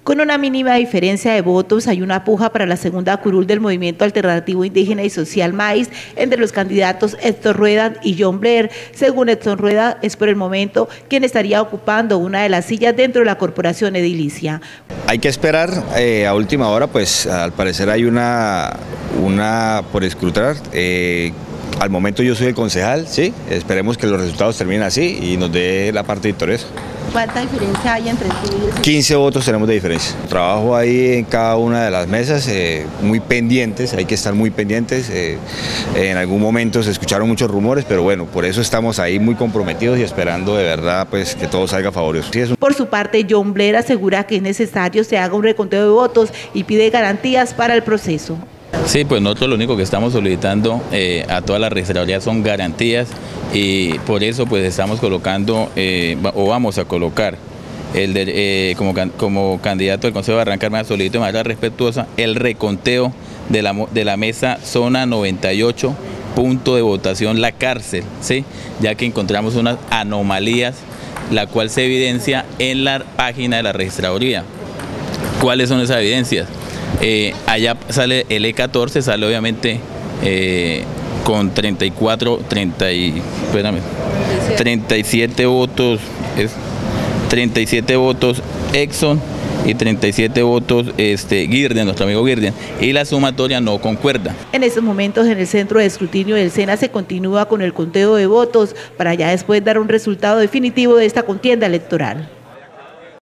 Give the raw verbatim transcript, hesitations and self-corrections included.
Con una mínima diferencia de votos, hay una puja para la segunda curul del Movimiento Alternativo Indígena y Social Maíz entre los candidatos Héctor Rueda y John Blair. Según Héctor Rueda, es por el momento quien estaría ocupando una de las sillas dentro de la corporación edilicia. Hay que esperar eh, a última hora, pues al parecer hay una, una por escrutar. Eh, Al momento yo soy el concejal, sí, esperemos que los resultados terminen así y nos dé la parte victoriosa. ¿Cuánta diferencia hay entre tú y eso? quince votos tenemos de diferencia. Trabajo ahí en cada una de las mesas, eh, muy pendientes, hay que estar muy pendientes. Eh, en algún momento se escucharon muchos rumores, pero bueno, por eso estamos ahí muy comprometidos y esperando de verdad pues, que todo salga favorable. Sí, un... Por su parte, John Blair asegura que es necesario se haga un reconteo de votos y pide garantías para el proceso. Sí, pues nosotros lo único que estamos solicitando eh, a toda la registraduría son garantías y por eso pues estamos colocando eh, o vamos a colocar el de, eh, como, como candidato del Consejo de Barranca, solicito de manera respetuosa el reconteo de la, de la mesa zona noventa y ocho, punto de votación La Cárcel, ¿sí? Ya que encontramos unas anomalías, la cual se evidencia en la página de la registraduría. ¿Cuáles son esas evidencias? Eh, allá sale el E catorce, sale obviamente eh, con treinta y cuatro, treinta y, espérame, treinta y siete votos, es treinta y siete votos Exxon y treinta y siete votos este, Girden, nuestro amigo Girden, y la sumatoria no concuerda. En estos momentos en el centro de escrutinio del SENA se continúa con el conteo de votos para ya después dar un resultado definitivo de esta contienda electoral.